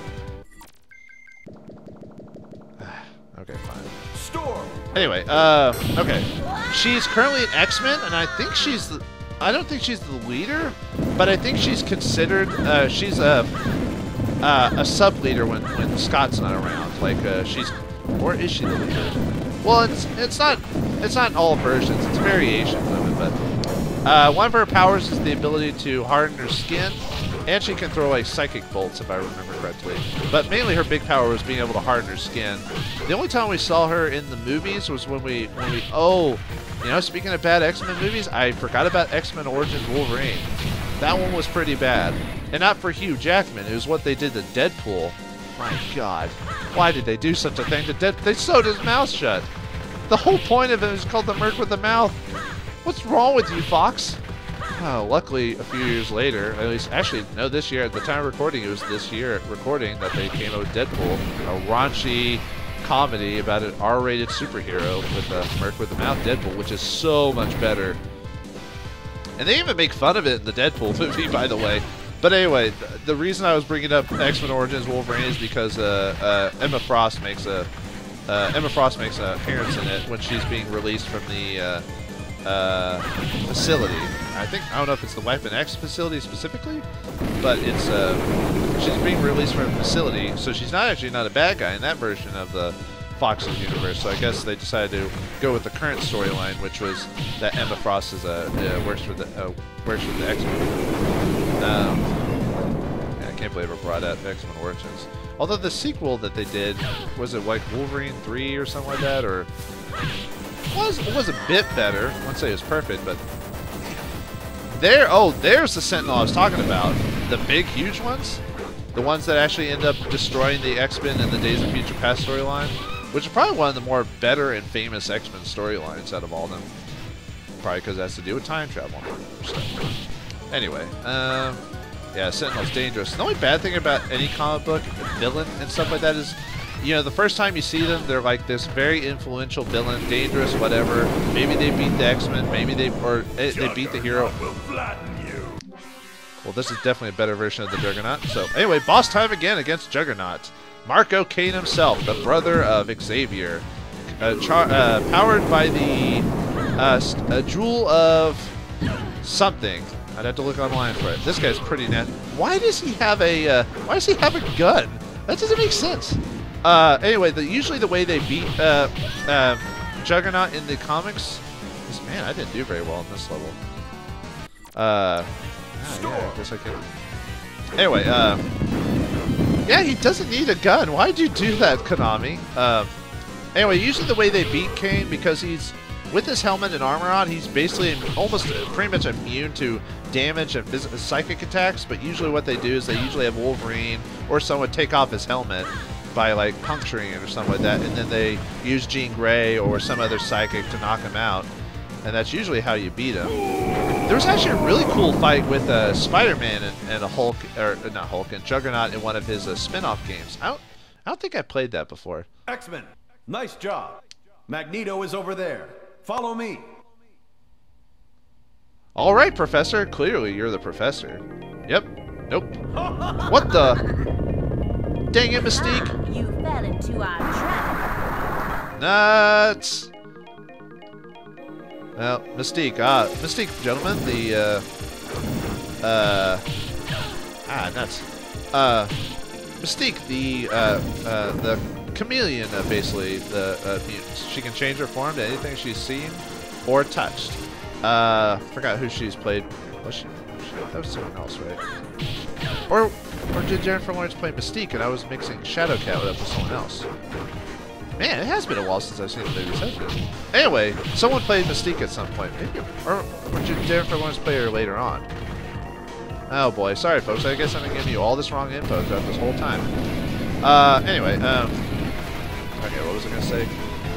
Okay, fine. Storm. Anyway, okay. She's currently an X-Men, and I think I don't think she's the leader, but I think she's considered. She's a sub-leader when Scott's not around. Like she's, or is she the leader? Well, it's not in all versions. It's variations of it, but one of her powers is the ability to harden her skin, and she can throw like psychic bolts, if I remember correctly. But mainly her big power was being able to harden her skin. The only time we saw her in the movies was when we speaking of bad X-Men movies, I forgot about X-Men Origins Wolverine. That one was pretty bad, and not for Hugh Jackman. It was what they did to Deadpool. My God, why did they do such a thing to Deadpool? They sewed his mouth shut. The whole point of it is called the Merc with the Mouth. What's wrong with you, Fox? Oh, luckily, a few years later, at least, actually, no, this year, at the time of recording, it was this year recording that they came out with Deadpool, a raunchy comedy about an R-rated superhero with a Merc with the Mouth, Deadpool, which is so much better. And they even make fun of it in the Deadpool movie, by the way. But anyway, the reason I was bringing up X-Men Origins Wolverine is because Emma Frost makes an appearance in it when she's being released from the facility. I don't know if it's the Weapon X facility specifically, but it's she's being released from a facility, so she's not a bad guy in that version of the Fox's universe. So I guess they decided to go with the current storyline, which was that Emma Frost is works with the X-Men. I can't believe I brought out X-Men Origins. Although the sequel that they did, was it like Wolverine 3 or something like that, or it was a bit better. I wouldn't say it was perfect, but there's the Sentinel I was talking about. The big, huge ones, the ones that actually end up destroying the X-Men in the Days of Future Past storyline, which is probably one of the more better and famous X-Men storylines out of all of them. Probably because it has to do with time travel. So, anyway, yeah, Sentinel's dangerous. The only bad thing about any comic book villain and stuff like that is, the first time you see them, they're like this very influential villain, dangerous, whatever. Maybe they beat the X-Men, maybe they beat the hero. Well, this is definitely a better version of the Juggernaut. So, anyway, boss time again against Juggernaut. Marco Kane himself, the brother of Xavier, powered by the jewel of something. I'd have to look online for it. This guy's pretty net. Why does he have a gun? That doesn't make sense. Anyway, usually the way they beat Juggernaut in the comics is, man, I didn't do very well in this level. Yeah, I guess I can. Anyway, yeah, he doesn't need a gun. Why'd you do that, Konami? Anyway, usually the way they beat Kane, because he's with his helmet and armor on, he's basically almost pretty much immune to damage and psychic attacks, but usually what they do is they usually have Wolverine or someone take off his helmet by like puncturing it or something like that, and then they use Jean Grey or some other psychic to knock him out, and that's usually how you beat him. There was actually a really cool fight with Spider-Man and a Hulk, or not Hulk, and Juggernaut in one of his spin-off games. I don't think I played that before. X-Men, nice job. Magneto is over there. Follow me. All right, Professor. Clearly, you're the Professor. Yep. Nope. What the? Dang it, Mystique. You fell into our trap. Nuts. Well, Mystique. Mystique, gentlemen. The nuts. Mystique, the chameleon, basically, the mutants. She can change her form to anything she's seen or touched. Forgot who she's played. That was someone else, right? Or did Jennifer Lawrence play Mystique and I was mixing Shadowcat up with someone else? Man, it has been a while since I've seen the movies, hasn't it? Anyway, someone played Mystique at some point. Maybe, or Jennifer wants to play her later on. Oh boy, sorry folks. I guess I've been giving you all this wrong info throughout this whole time. Anyway, okay, what was I gonna say?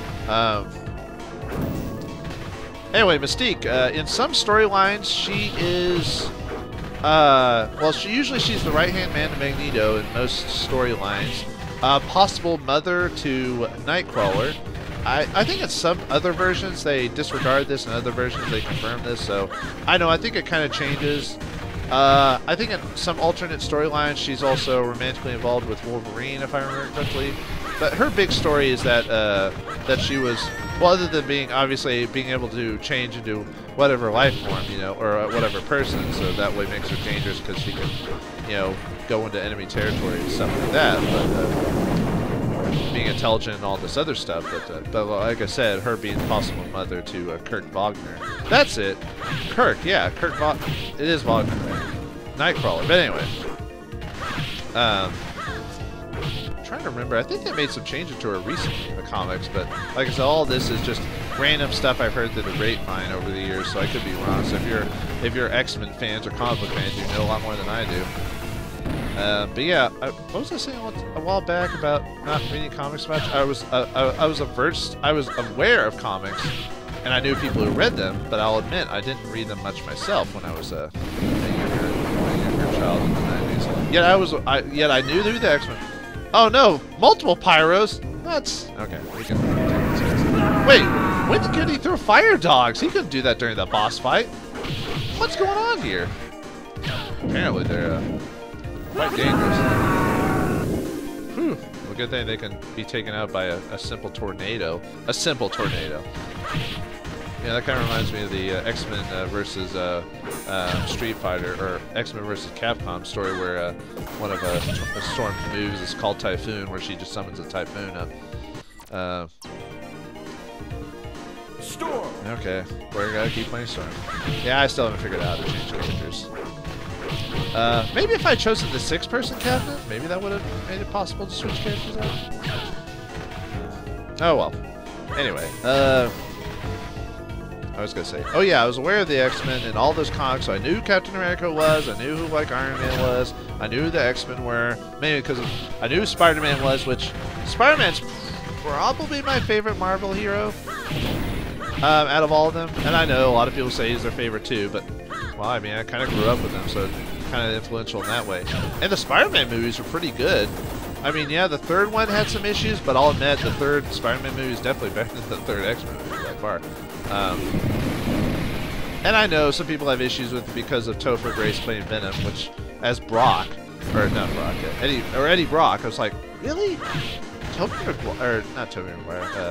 Anyway, Mystique. In some storylines, she is. Well, she's the right-hand man to Magneto in most storylines. Possible mother to Nightcrawler. I think in some other versions they disregard this, and other versions they confirm this. So I think it kind of changes. I think in some alternate storylines she's also romantically involved with Wolverine, if I remember correctly. But her big story is that that she was, well, other than being able to change into whatever life form, or whatever person, so that way makes her dangerous because she can, go into enemy territory and stuff like that. But being intelligent and all this other stuff. But like I said, her being possible mother to Kurt Wagner. That's it. Kirk, yeah, it is Wagner, right? Nightcrawler. But anyway, I'm trying to remember. I think they made some changes to her recently in the comics, but like I said, all this is just random stuff I've heard through the grapevine over the years, so I could be wrong. So if you're X-Men fans or comic book fans, you know a lot more than I do. But yeah, what was I saying a while back about not reading comics much? I was aware of comics, and I knew people who read them, but I'll admit I didn't read them much myself when I was a younger child in the 90s. Yet I knew the X-Men. Oh no, multiple pyros. That's okay. We can take this. Wait, when did he throw fire dogs? He couldn't do that during the boss fight. What's going on here? Apparently they're quite dangerous. Whew. Well, good thing they can be taken out by a simple tornado. A simple tornado. Yeah, that kind of reminds me of the X-Men versus Street Fighter, or X-Men versus Capcom story where one of Storm's moves is called Typhoon, where she just summons a Typhoon up. Storm! Okay, we're gonna keep playing Storm. Yeah, I still haven't figured out how to change characters. Maybe if I had chosen the 6-person cabinet, maybe that would have made it possible to switch characters out. Oh well. Anyway, I was gonna say, oh yeah, I was aware of the X-Men and all those comics, so I knew who Captain America was, I knew who Iron Man was, I knew who the X-Men were, mainly because I knew who Spider-Man was, which Spider-Man's probably my favorite Marvel hero out of all of them. And I know a lot of people say he's their favorite too, but well, I mean, I kind of grew up with him, so kind of influential in that way. And the Spider-Man movies were pretty good. I mean, yeah, the third one had some issues, but I'll admit the third Spider-Man movie is definitely better than the third X-Men movie by far. And I know some people have issues with it because of Topher Grace playing Venom, which as Brock, or not Brock, Eddie Brock. I was like, really? Tobey Maguire, or not Tobey Maguire?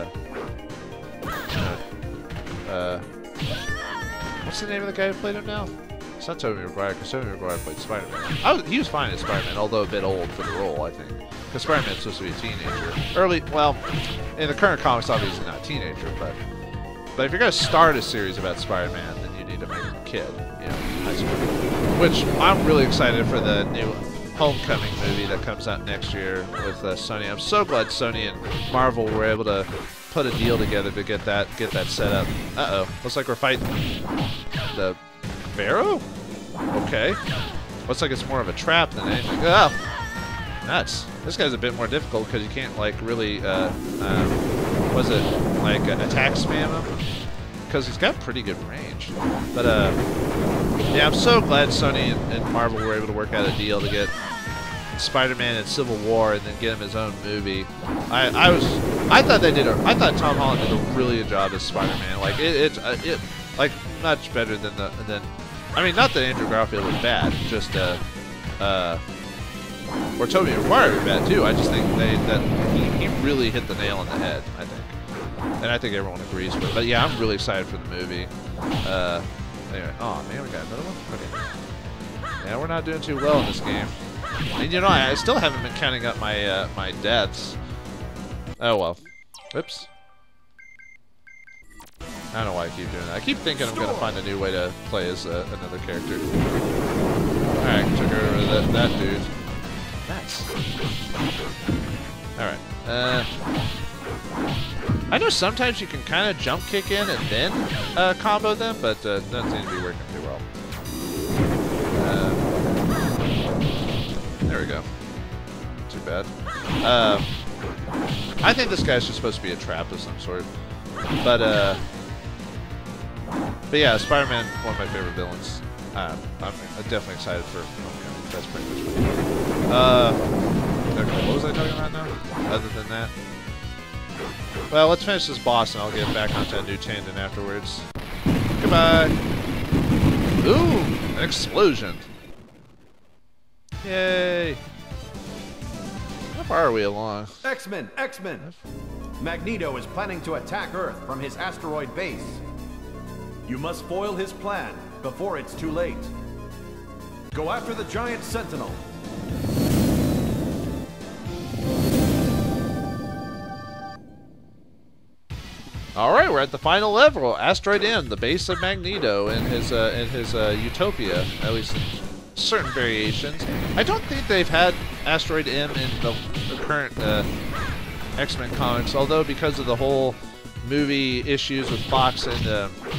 What's the name of the guy who played him now? It's not Tobey Maguire, because Tobey Maguire played Spider-Man. He was fine as Spider-Man, although a bit old for the role, I think. Because Spider-Man's supposed to be a teenager. Well, in the current comics, obviously not a teenager, but if you're going to start a series about Spider-Man, then you need to make him a kid, high school. Which, I'm really excited for the new Homecoming movie that comes out next year with Sony. I'm so glad Sony and Marvel were able to put a deal together to get that set up. Uh-oh. Looks like we're fighting the Pharaoh? Okay. Looks like it's more of a trap than anything. Oh! Nuts. This guy's a bit more difficult because you can't, like, really, was it, like, attack spam him? Because he's got pretty good range. But, yeah, I'm so glad Sony and Marvel were able to work out a deal to get Spider-Man in Civil War and then get him his own movie. I thought Tom Holland did a really good job as Spider-Man. Like, it's like, much better than I mean, not that Andrew Garfield was bad, just, or Tobey Maguire was bad too. I just think that he really hit the nail on the head, I think. And I think everyone agrees with it. But yeah, I'm really excited for the movie. Anyway, oh man, we got another one? Okay. Yeah, we're not doing too well in this game. And I still haven't been counting up my my deaths. Oh well. Oops. I don't know why I keep doing that. I keep thinking I'm going to find a new way to play as another character. Alright, took over that dude. Nuts. Alright. I know sometimes you can kind of jump kick in and then combo them, but doesn't seem to be working too well. There we go. Too bad. I think this guy's just supposed to be a trap of some sort. But yeah, Spider-Man, one of my favorite villains. I'm definitely excited for Homecoming. That's pretty much okay, what was I talking about now? Other than that? Well, let's finish this boss and I'll get back onto a new tangent afterwards. Goodbye! Ooh! An explosion! Yay! How far are we along? X-Men! X-Men! Magneto is planning to attack Earth from his asteroid base. You must foil his plan before it's too late. Go after the giant sentinel. Alright, we're at the final level. Asteroid M, the base of Magneto in his utopia, at least in certain variations. I don't think they've had Asteroid M in the current X-Men comics, although because of the whole movie issues with Fox and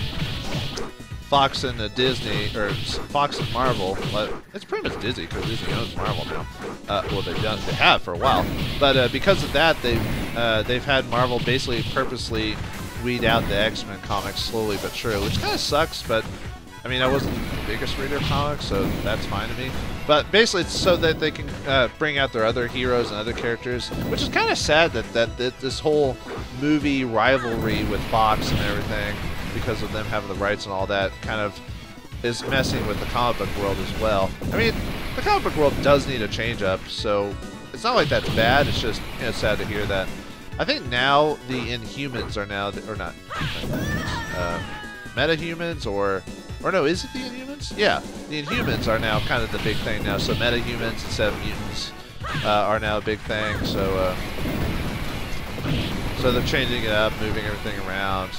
Disney, or Fox and Marvel, it's pretty much Disney because Disney owns Marvel now. Well, they have for a while, but because of that, they've had Marvel basically purposely weed out the X-Men comics slowly but surely, which kind of sucks. But I mean, I wasn't the biggest reader of comics, so that's fine to me. But basically, it's so that they can bring out their other heroes and other characters, which is kind of sad that this whole movie rivalry with Fox and everything, because of them having the rights and all that, kind of is messing with the comic book world as well. I mean, the comic book world does need a change up, so it's not like that's bad. It's just sad to hear that. I think now the Inhumans are now, or not, Metahumans, or no, is it the Inhumans? Yeah, the Inhumans are now kind of the big thing now. So Metahumans instead of mutants are now a big thing. So so they're changing it up, moving everything around.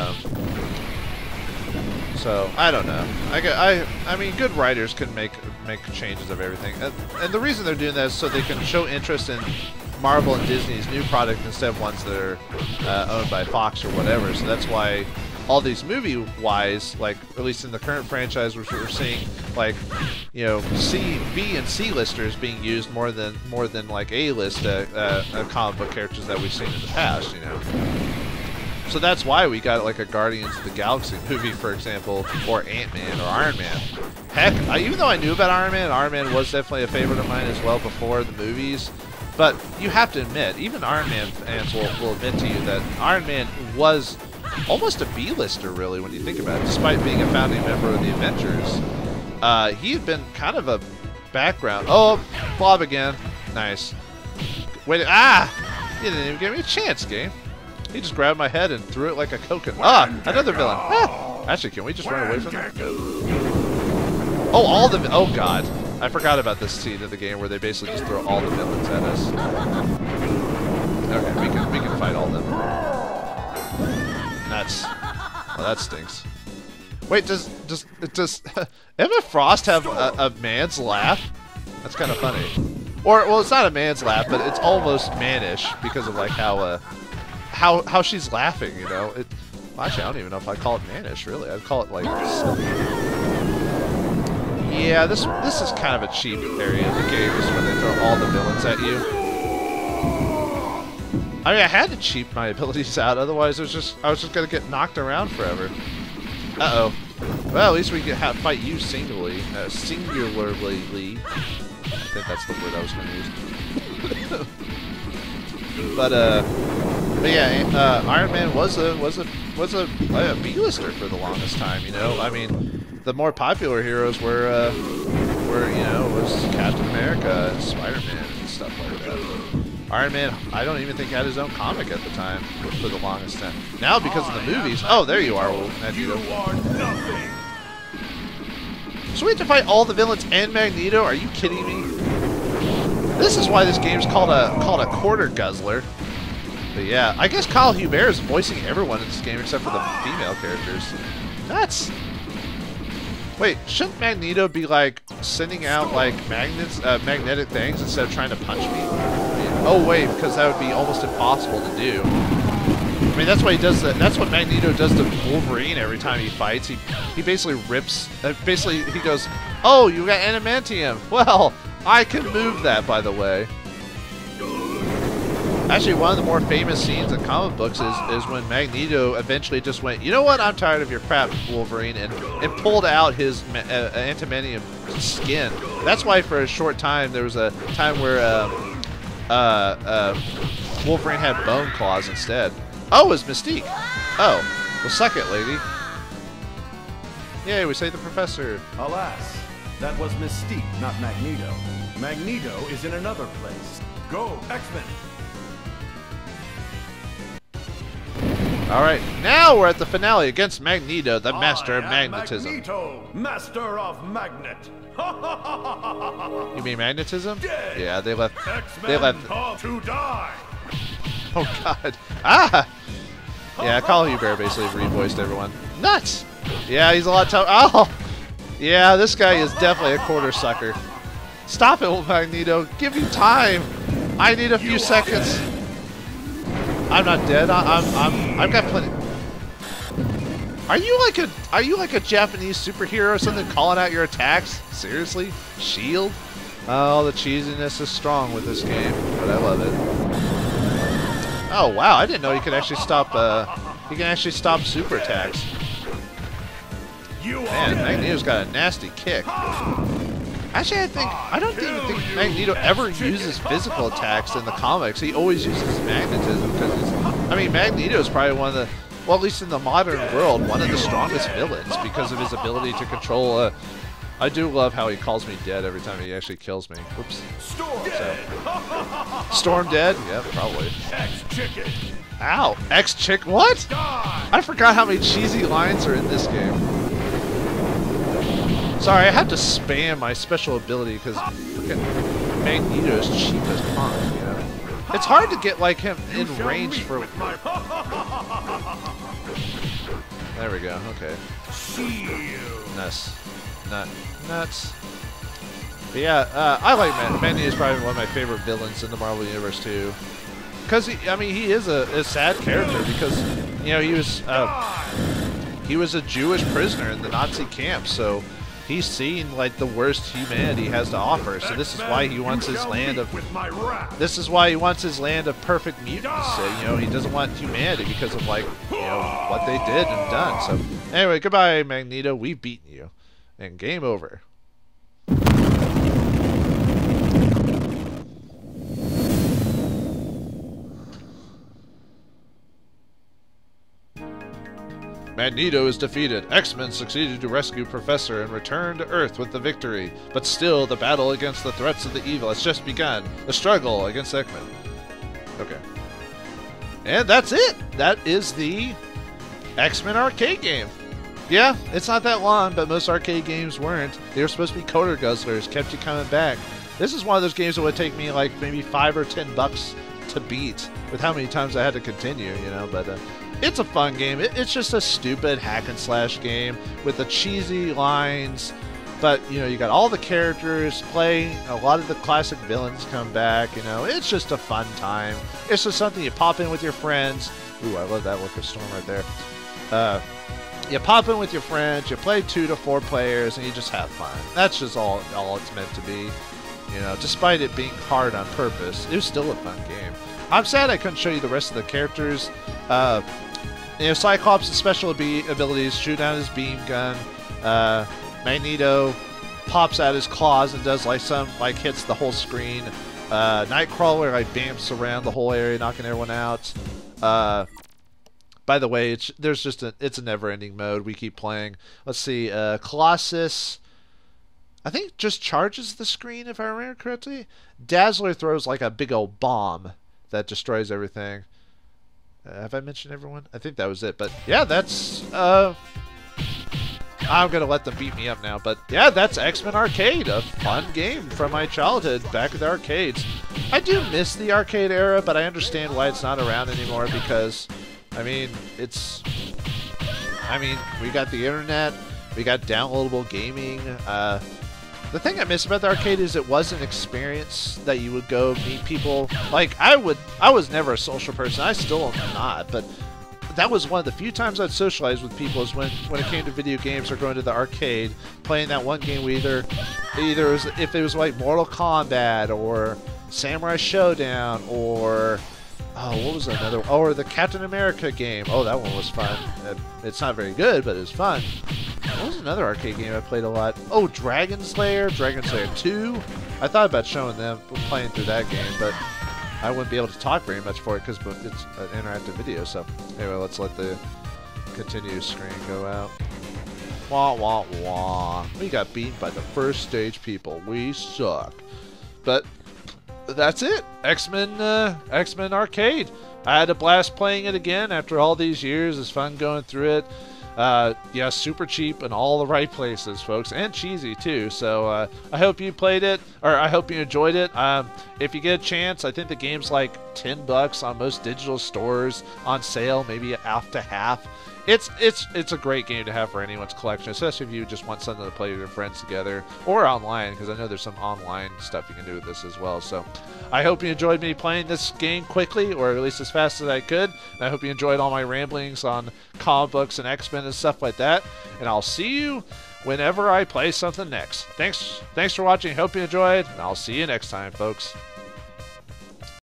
So I don't know. I mean, good writers can make changes of everything, and the reason they're doing that is so they can show interest in Marvel and Disney's new product instead of ones that are owned by Fox or whatever. So that's why all these movie-wise, like at least in the current franchise, we're seeing like, you know, B and C listers being used more than like A-list comic book characters that we've seen in the past, you know. So that's why we got like a Guardians of the Galaxy movie, for example, or Ant-Man or Iron Man. Heck, even though I knew about Iron Man was definitely a favorite of mine as well before the movies. But you have to admit, even Iron Man fans will admit to you that Iron Man was almost a B-lister, really, when you think about it. Despite being a founding member of the Avengers, he had been kind of a background. Oh, Bob again. Nice. Wait, you didn't even give me a chance, game. He just grabbed my head and threw it like a coconut. Another villain. Actually, can we just run away from that? Oh, God. I forgot about this scene of the game where they basically just throw all the villains at us. Okay, we can fight all of them. That stinks. Wait, does Emma Frost have a man's laugh? That's kind of funny. Or, well, it's not a man's laugh, but it's almost mannish because of like how she's laughing, you know. Well, actually, I don't even know if I call it mannish, really. I'd call it like silly. Yeah, this is kind of a cheap area of the game, is when they throw all the villains at you. I mean, I had to cheap my abilities out, otherwise I was just gonna get knocked around forever. Uh-oh. Well, at least we can fight you singularly. I think that's the word I was gonna use. But yeah, Iron Man was a B-lister for the longest time, you know. I mean, the more popular heroes were you know, was Captain America and Spider-Man and stuff like that. Iron Man, I don't even think had his own comic at the time for the longest time. Now, because of the movies, oh, there you are, Magneto. You are nothing. So we have to fight all the villains and Magneto? Are you kidding me? This is why this game's called a quarter guzzler. But yeah, I guess Kyle Hubert is voicing everyone in this game except for the female characters. Nuts. Wait, shouldn't Magneto be like sending out like magnetic things instead of trying to punch me? Oh wait, because that would be almost impossible to do. I mean, that's why he does that. That's what Magneto does to Wolverine every time he fights. He basically rips. Basically, he goes, "Oh, you got adamantium. Well, I can move that, by the way." Actually, one of the more famous scenes in comic books is when Magneto eventually just went, "You know what? I'm tired of your crap, Wolverine," and pulled out his adamantium skin. That's why for a short time there was a time where Wolverine had bone claws instead. Oh, it was Mystique. Oh, well, suck it, lady. Yay, we saved the professor. Alas, that was Mystique, not Magneto. Magneto is in another place. Go, X-Men! All right, now we're at the finale against Magneto, the master of magnetism. Magneto, master of magnet. You mean magnetism? Dead. Yeah, they left. X-Men They left. come to die. Oh God! Ah! Yeah, Call of Bear basically revoiced everyone. Nuts! Yeah, he's a lot tougher. Oh! Yeah, this guy is definitely a quarter sucker. Stop it, Magneto. Give me time. I need a few seconds. I'm not dead. I've got plenty. Are you like a Japanese superhero or something calling out your attacks? Seriously? Shield? Oh, the cheesiness is strong with this game, but I love it. Oh wow, I didn't know you could actually stop super attacks. Man, Magneto's got a nasty kick. Actually, I don't even think Magneto ever uses physical attacks in the comics. He always uses magnetism because I mean, Magneto is probably one of the, well, at least in the modern world, one of the strongest villains because of his ability to control. I do love how he calls me dead every time he actually kills me. Whoops. Storm dead? Yeah, probably. X-Chicken. Ow! X-Chick? What? I forgot how many cheesy lines are in this game. Sorry, I have to spam my special ability because Magneto is cheap as punk, you know? It's hard to get like him in range for... There we go, okay. Nuts. Nuts. But yeah, I like Magneto is probably one of my favorite villains in the Marvel Universe too. Because he is a sad character because, you know, he was a Jewish prisoner in the Nazi camp, so he's seen like the worst humanity has to offer. So this is why he wants his land of perfect mutants. So, you know, he doesn't want humanity because of like, you know, what they did and done. So anyway, goodbye, Magneto. We've beaten you, and game over. Magneto is defeated. X-Men succeeded to rescue Professor and return to Earth with the victory. But still, the battle against the threats of the evil has just begun. The struggle against X-Men. Okay. And that's it! That is the X-Men arcade game. Yeah, it's not that long, but most arcade games weren't. They were supposed to be coder guzzlers, kept you coming back. This is one of those games that would take me like maybe $5 or $10 to beat, with how many times I had to continue, you know, but it's a fun game. It's just a stupid hack and slash game with the cheesy lines, but you know, you got all the characters playing, a lot of the classic villains come back, you know, it's just a fun time. It's just something you pop in with your friends. Ooh, I love that look of Storm right there. You pop in with your friends, you play 2 to 4 players, and you just have fun. That's just all it's meant to be. You know, despite it being hard on purpose, it was still a fun game. I'm sad I couldn't show you the rest of the characters. You know, Cyclops' special abilities, shoot out his beam gun. Magneto pops out his claws and does like hits the whole screen. Nightcrawler like bamps around the whole area, knocking everyone out. By the way, it's a never-ending mode. We keep playing. Let's see, Colossus, I think just charges the screen if I remember correctly. Dazzler throws like a big old bomb that destroys everything. Have I mentioned everyone? I think that was it. But yeah, that's I'm gonna let them beat me up now. But yeah, that's X-Men Arcade, a fun game from my childhood back at the arcades. I do miss the arcade era, but I understand why it's not around anymore because, I mean, we got the internet, we got downloadable gaming. The thing I miss about the arcade is it was an experience that you would go meet people. Like, I was never a social person. I still am not, but that was one of the few times I'd socialize with people is when it came to video games or going to the arcade, playing that one game we either was, if it was like Mortal Kombat or Samurai Showdown or what was another? Oh, or the Captain America game. Oh, that one was fun. It's not very good, but it was fun. What was another arcade game I played a lot? Oh, Dragon Slayer 2. I thought about showing them playing through that game, but I wouldn't be able to talk very much for it because it's an interactive video. So anyway, let's let the continue screen go out. Wah, wah, wah. We got beaten by the first stage people. We suck. But that's it. X-Men Arcade. I had a blast playing it again after all these years. It's fun going through it. Yeah, super cheap in all the right places, folks, and cheesy too. So I hope you played it, or I hope you enjoyed it. If you get a chance, I think the game's like $10 on most digital stores on sale, maybe half to half. It's a great game to have for anyone's collection, especially if you just want something to play with your friends together or online, because I know there's some online stuff you can do with this as well. So I hope you enjoyed me playing this game quickly, or at least as fast as I could. And I hope you enjoyed all my ramblings on comic books and X-Men and stuff like that. And I'll see you whenever I play something next. Thanks for watching. Hope you enjoyed, and I'll see you next time, folks.